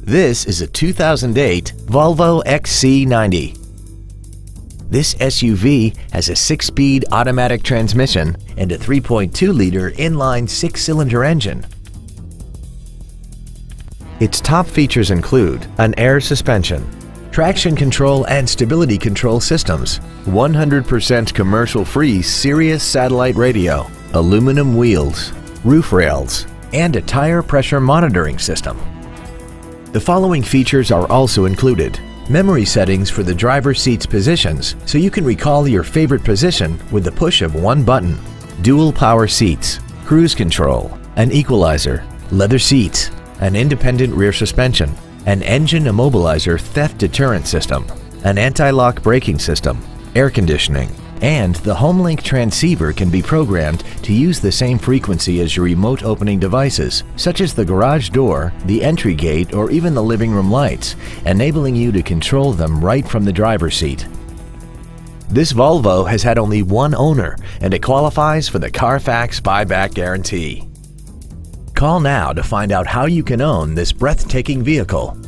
This is a 2008 Volvo XC90. This SUV has a 6-speed automatic transmission and a 3.2-liter inline 6-cylinder engine. Its top features include an air suspension, traction control and stability control systems, 100% commercial-free Sirius satellite radio, aluminum wheels, roof rails, and a tire pressure monitoring system. The following features are also included: memory settings for the driver's seat's positions so you can recall your favorite position with the push of one button, dual power seats, cruise control, an equalizer, leather seats, an independent rear suspension, an engine immobilizer theft deterrent system, an anti-lock braking system, air conditioning, and the HomeLink transceiver can be programmed to use the same frequency as your remote opening devices, such as the garage door, the entry gate, or even the living room lights, enabling you to control them right from the driver's seat. This Volvo has had only one owner, and it qualifies for the Carfax buyback guarantee. Call now to find out how you can own this breathtaking vehicle.